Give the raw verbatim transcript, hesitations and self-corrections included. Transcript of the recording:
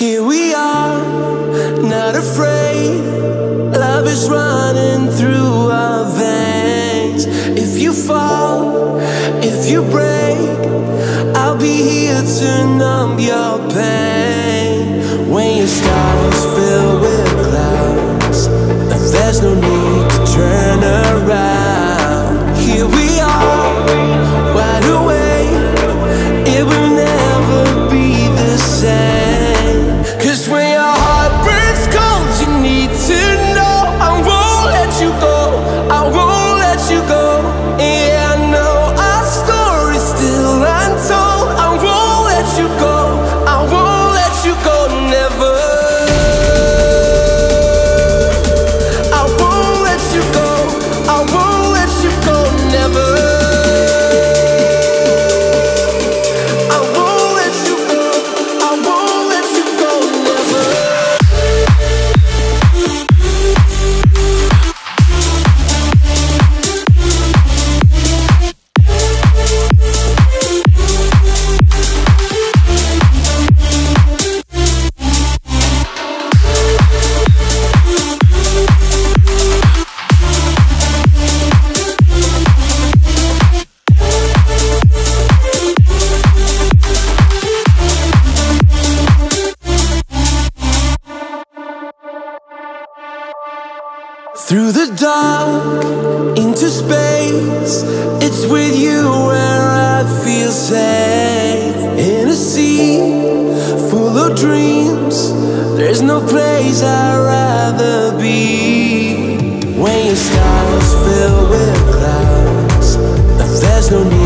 Here we are, not afraid. Love is running through our veins. If you fall, if you break, I'll be here to numb your pain. When your skies fill with clouds, there's no need to turn around. Here we are, wide awake. It will never be the same. Cause when your heart burns cold, you need to know I won't let you go, I won't let you go. Yeah, I know our story's still untold. I won't let you go, I won't let you go, never. I won't let you go, I won't let you go, never. Through the dark, into space, it's with you where I feel safe. In a sea full of dreams, there's no place I'd rather be. When your skies fill with clouds, there's no need